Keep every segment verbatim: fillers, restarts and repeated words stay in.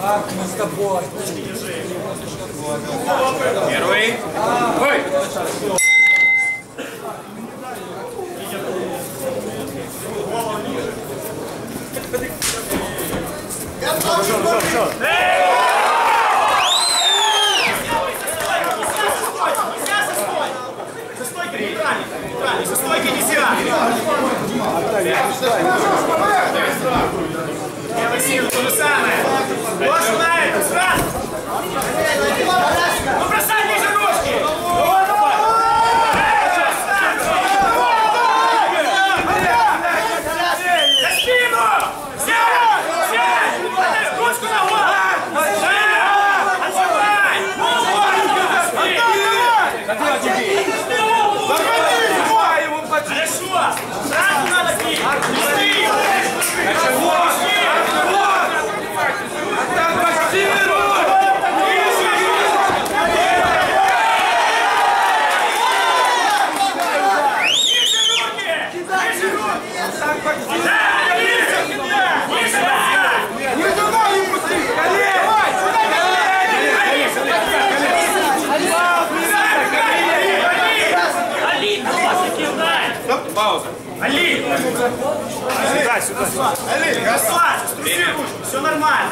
Так, мы с тобой. Первый. Ой! Все, все, все. Со стойки нельзя! Левый сил, то же самое! Ложь на это, сразу! Ну бросай ниже ручки! За спину! Сядь! Сядь! Ручку на голову! Отжимай! Хорошо! Сразу надо бить! Быстрее! Пауза. Али! Сюда, сюда. Али, расслабься, струси ручку, все нормально.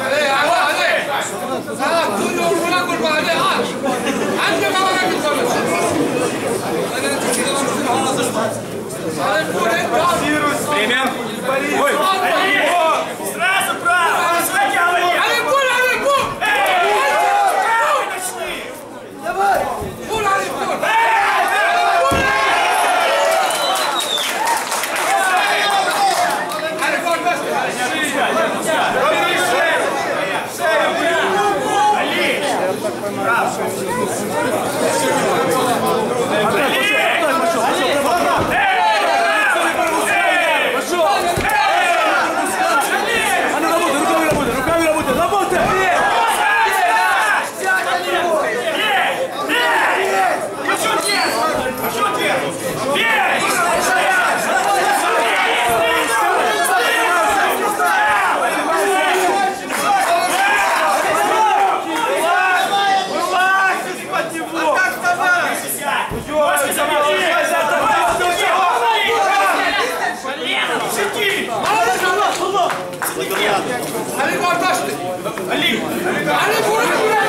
Время. Ой. Али! Сразу право! Вытягивай! Али, пуль, Али, пуль! Эй! Начни! Давай! Пуль, Али, пуль! Али, Али, Али,